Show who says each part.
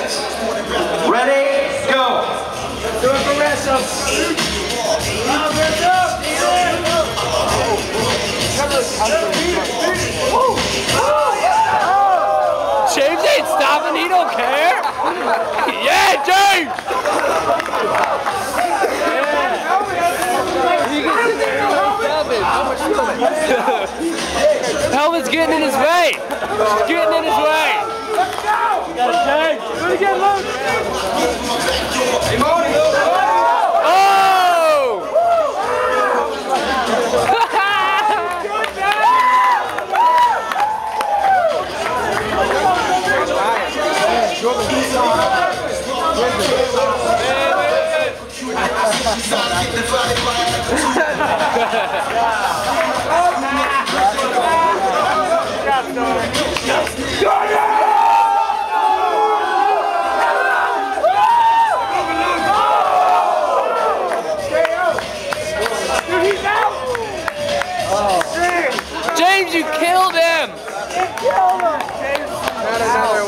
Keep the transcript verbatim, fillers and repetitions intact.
Speaker 1: Ready, go.
Speaker 2: Do it for Ransom.
Speaker 3: James ain't stopping, he don't care. Yeah, James! Helmet's getting in his way. Getting in his way.
Speaker 2: Let's go! Got it, James. Do it again, Luke.
Speaker 3: James, you killed him!
Speaker 2: You killed him! James. Not another